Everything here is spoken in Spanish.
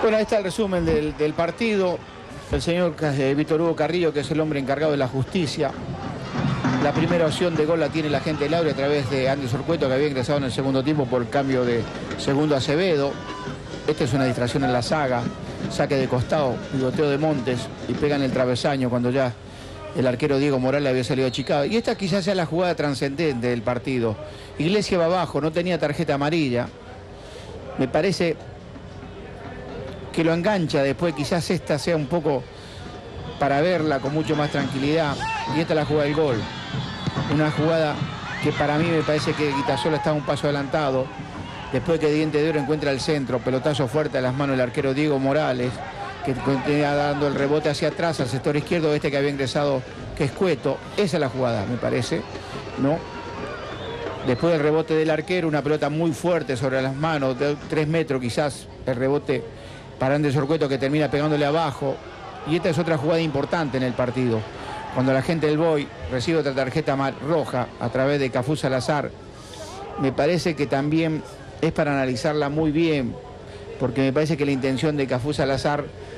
Bueno, ahí está el resumen del partido. El señor Víctor Hugo Carrillo, que es el hombre encargado de la justicia. La primera opción de gol la tiene la gente de Laura a través de Andy Sorcueto, que había ingresado en el segundo tiempo por cambio de Segundo Acevedo. Esta es una distracción en la saga. Saque de costado, pivoteo de Montes y pega en el travesaño cuando ya el arquero Diego Morales había salido achicado. Y esta quizás sea la jugada trascendente del partido. Iglesia va abajo, no tenía tarjeta amarilla. Me parece que lo engancha después, quizás esta sea un poco para verla con mucho más tranquilidad. Y esta es la jugada del gol. Una jugada que para mí me parece que Guitasola estaba un paso adelantado. Después que Diente de Oro encuentra el centro, pelotazo fuerte a las manos del arquero Diego Morales, que continúa dando el rebote hacia atrás al sector izquierdo, este que había ingresado, que es Cueto. Esa es la jugada, me parece, ¿no? Después del rebote del arquero, una pelota muy fuerte sobre las manos, de 3 metros quizás, el rebote para Andrés Orcueto, que termina pegándole abajo. Y esta es otra jugada importante en el partido. Cuando la gente del Boy recibe otra tarjeta roja a través de Cafú Salazar, me parece que también es para analizarla muy bien, porque me parece que la intención de Cafú Salazar